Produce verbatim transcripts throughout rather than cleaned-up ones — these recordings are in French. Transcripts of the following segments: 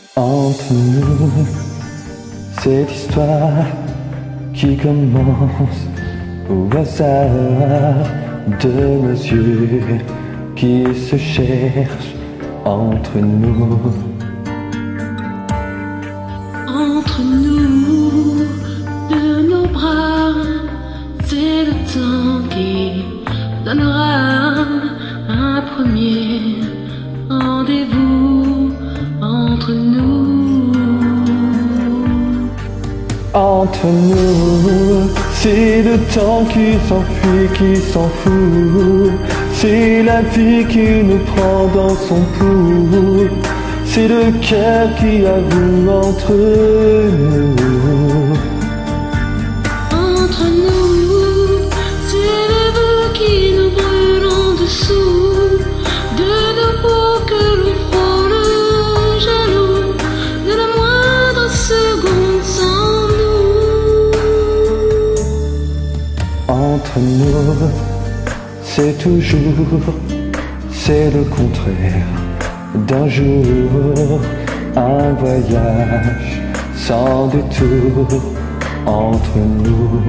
Entre nous, cette histoire qui commence au hasard de nos yeux qui se cherchent entre nous. Entre nous, de nos bras, c'est le temps qui donnera un premier rendez-vous entre nous. Entre nous, c'est le temps qui s'enfuit, qui s'en fout. C'est la vie qui nous prend dans son pouls. C'est le cœur qui avoue entre nous. Entre nous, c'est le feu qui nous brûle en dessous de nos peaux que l'on frôle jaloux de la moindre seconde sans nous. Entre nous, c'est toujours, c'est le contraire d'un jour, un voyage sans détour entre nous.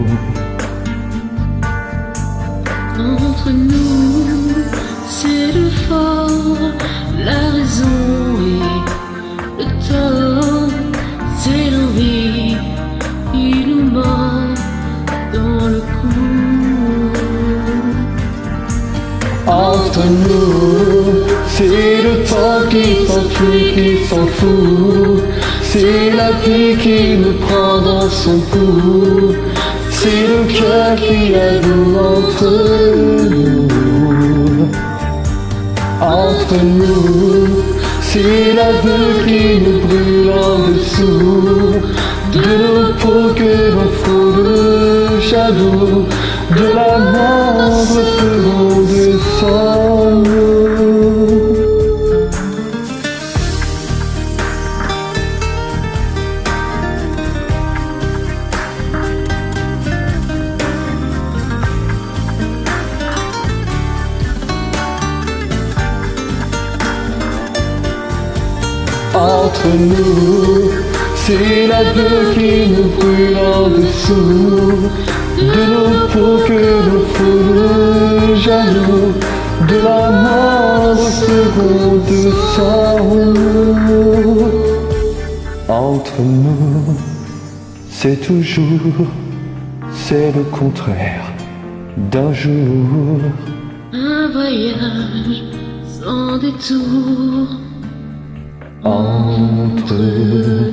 Entre nous, c'est le fort, la raison et le tort, c'est l'envie qui nous mord dans le cou. Entre nous, c'est le temps qui s'enfuit, qui s'en fout. C'est la vie qui nous prend dans son pouls. C'est le cœur qui avoue entre nous. Entre nous, c'est la veuve qui nous brûle en dessous de nos peaux que l'on frôle jaloux de la moindre seconde sans nous. Entre nous, c'est la veuve qui nous brûle en dessous de nos peaux que l'on foule jaloux de la moindre seconde sans nous. Entre nous, c'est toujours, c'est le contraire d'un jour, Un voyage sans détour entre